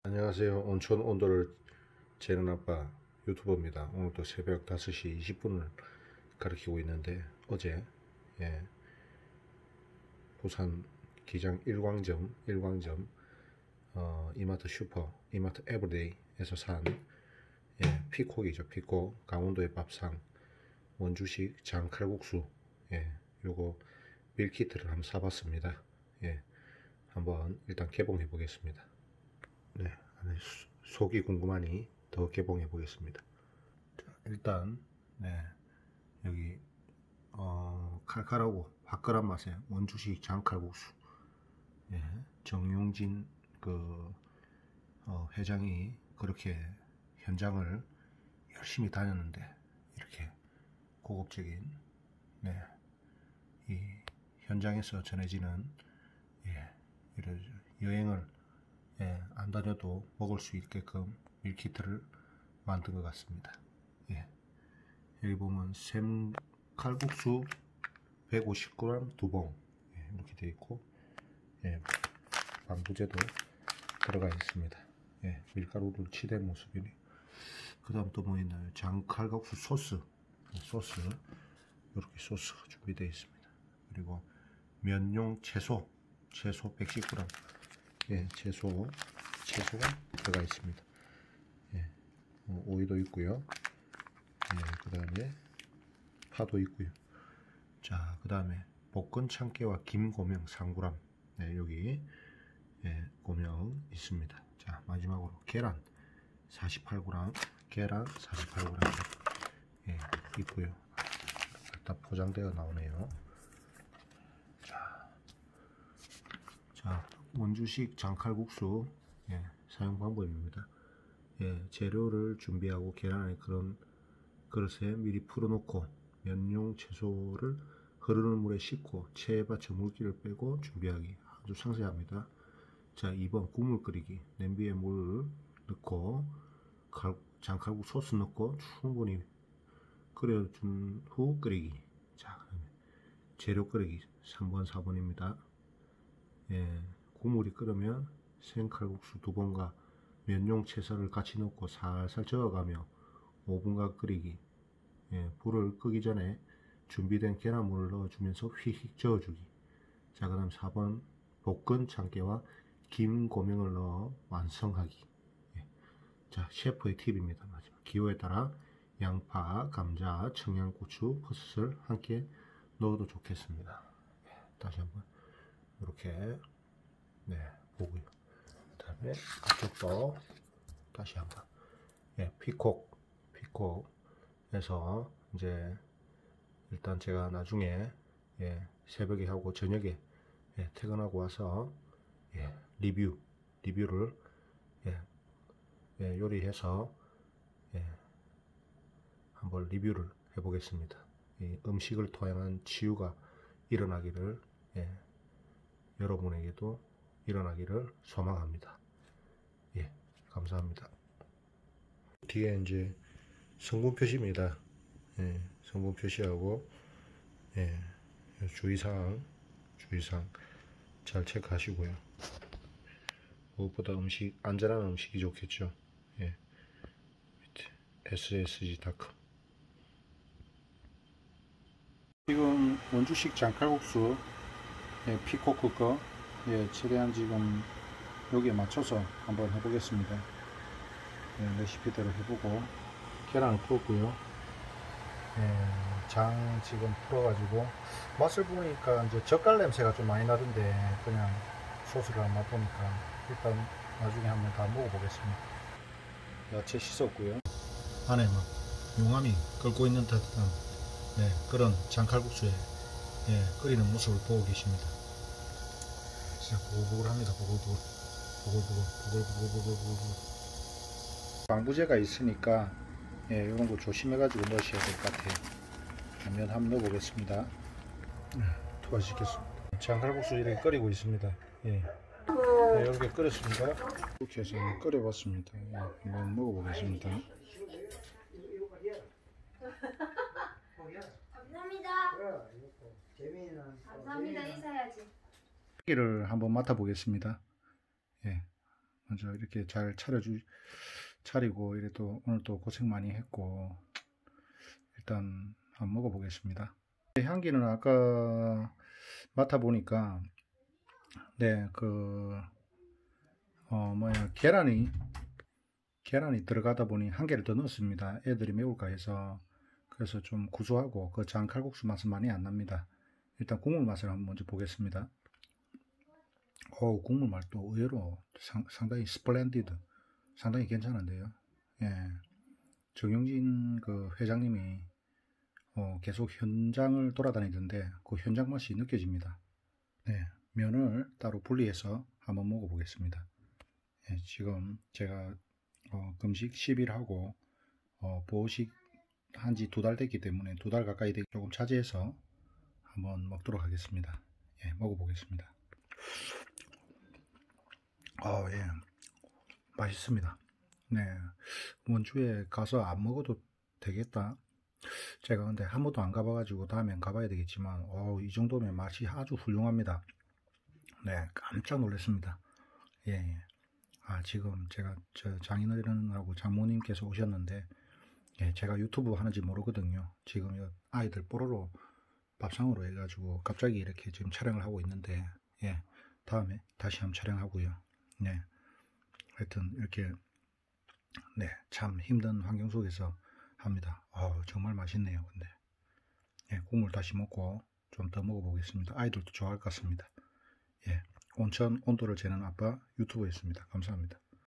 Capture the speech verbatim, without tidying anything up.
안녕하세요. 온천 온도를 재는 아빠 유튜버입니다. 오늘도 새벽 다섯 시 이십 분을 가리키고 있는데 어제 예, 부산 기장 일광점 일광점 어, 이마트 슈퍼 이마트 에브리데이에서 산 예, 피콕이죠. 피콕 강원도의 밥상 원주식 장칼국수 예, 요거 밀키트를 한번 사봤습니다. 예, 한번 일단 개봉해 보겠습니다. 네, 안에 속이 궁금하니 더 개봉해 보겠습니다. 자, 일단 네, 여기 어, 칼칼하고 화끈한 맛의 원주식 장칼국수. 예, 정용진 그 어, 회장이 그렇게 현장을 열심히 다녔는데 이렇게 고급적인 네, 이 현장에서 전해지는 예, 이런 여행을 예, 안 다녀도 먹을 수 있게끔 밀키트를 만든 것 같습니다. 예, 여기 보면 샘칼국수 백오십 그램 두 봉 예, 이렇게 되어 있고 예, 방부제도 들어가 있습니다. 예, 밀가루를 치댄 모습이네. 그 다음 또 뭐 있나요? 장칼국수 소스 소스 이렇게 소스가 준비되어 있습니다. 그리고 면용 채소 채소 백십 그램 예, 채소, 채소가 들어가 있습니다. 예, 어, 오이도 있고요. 예, 그 다음에 파도 있고요. 자, 그 다음에 볶은 참깨와 김고명 삼 그램 네, 여기 예, 고명 있습니다. 자, 마지막으로 계란 사십팔 그램 계란 사십팔 그램 예, 있고요. 다 포장되어 나오네요. 자, 자 원주식 장칼국수 예, 사용 방법입니다. 예, 재료를 준비하고 계란을 그런 그릇에 미리 풀어놓고 면용 채소를 흐르는 물에 씻고 체에 받쳐 물기를 빼고 준비하기 아주 상세합니다. 자, 이 번 국물 끓이기 냄비에 물을 넣고 칼, 장칼국 소스 넣고 충분히 끓여준 후 끓이기. 자, 재료 끓이기 삼 번 사 번입니다. 예, 국물이 끓으면 생칼국수 두 번과 면용 채소를 같이 넣고 살살 저어가며 오 분간 끓이기. 예, 불을 끄기 전에 준비된 계란물을 넣어주면서 휙휙 저어주기. 자, 그 다음 사 번 볶은 참깨와 김고명을 넣어 완성하기. 예, 자, 셰프의 팁입니다. 마지막 기호에 따라 양파, 감자, 청양고추, 버섯을 함께 넣어도 좋겠습니다. 예, 다시 한번 이렇게 네, 보고요. 그 다음에 앞쪽도 다시 한번 예, 피콕 피콕에서 이제 일단 제가 나중에 예, 새벽에 하고 저녁에 예, 퇴근하고 와서 예, 리뷰 리뷰를 예, 예, 요리해서 예, 한번 리뷰를 해보겠습니다. 이 음식을 통한 치유가 일어나기를 예, 여러분에게도 일어나기를 소망합니다. 예, 감사합니다. 뒤에 이제 성분 표시입니다. 예, 성분 표시하고 예, 주의사항 주의사항 잘 체크하시고요. 무엇보다 음식 안전한 음식이 좋겠죠. 예, 에스에스지 닷컴. 지금 원주식 장칼국수 예, 피코크 거 예, 최대한 지금 여기에 맞춰서 한번 해보겠습니다. 예, 레시피대로 해보고 계란을 풀었고요. 예, 장 지금 풀어가지고 맛을 보니까 이제 젓갈 냄새가 좀 많이 나던데 그냥 소스를 안 맛보니까 일단 나중에 한번 다 먹어보겠습니다. 야채 씻었고요. 안에 막 용암이 끓고 있는 듯한 네, 그런 장칼국수에 예, 끓이는 모습을 보고 계십니다. 진짜 보글보글합니다. 보글보글 보글보글 보글보글 보글보글. 방부제가 있으니까 예, 이런 거 조심해 가지고 넣으셔야 될 것 같아요. 면 한번 넣어보겠습니다. 도와주시겠습니다. 장칼국수 이렇게 끓이고 있습니다. 예. 네, 이렇게 끓였습니다. 이렇게 해서 끓여봤습니다. 예, 한번 먹어보겠습니다. 감사합니다. 감사합니다. 인사해야지. 를 한번 맡아보겠습니다. 예, 먼저 이렇게 잘 차려주, 차리고, 이래 또 오늘 또 고생 많이 했고, 일단 한번 먹어보겠습니다. 향기는 아까 맡아보니까, 네, 그, 어, 뭐야, 계란이, 계란이 들어가다 보니 한 개를 더 넣었습니다. 애들이 매울까 해서. 그래서 좀 구수하고, 그 장칼국수 맛은 많이 안 납니다. 일단 국물 맛을 한번 먼저 보겠습니다. 오, 국물 맛도 의외로 상, 상당히 스플렌디드, 상당히 괜찮은데요. 예, 정용진 그 회장님이 어, 계속 현장을 돌아다니던데 그 현장 맛이 느껴집니다. 네, 면을 따로 분리해서 한번 먹어보겠습니다. 예, 지금 제가 어, 금식 십 일 하고 어, 보호식 한지 두 달 됐기 때문에 두 달 가까이 되기 조금 차지해서 한번 먹도록 하겠습니다. 예, 먹어보겠습니다. 어, 예, 맛있습니다. 네, 원주에 가서 안 먹어도 되겠다. 제가 근데 한 번도 안 가봐가지고 다음엔 가봐야 되겠지만, 어, 이 정도면 맛이 아주 훌륭합니다. 네, 깜짝 놀랐습니다. 예, 예. 아, 지금 제가 저 장인어른하고 장모님께서 오셨는데, 예, 제가 유튜브 하는지 모르거든요. 지금 아이들 뽀로로 밥상으로 해가지고 갑자기 이렇게 지금 촬영을 하고 있는데, 예, 다음에 다시 한번 촬영하고요. 네, 하여튼 이렇게 네, 참 힘든 환경 속에서 합니다. 어, 정말 맛있네요. 근데 예, 국물 다시 먹고 좀 더 먹어보겠습니다. 아이들도 좋아할 것 같습니다. 예, 온천 온도를 재는 아빠 유튜브였습니다. 감사합니다.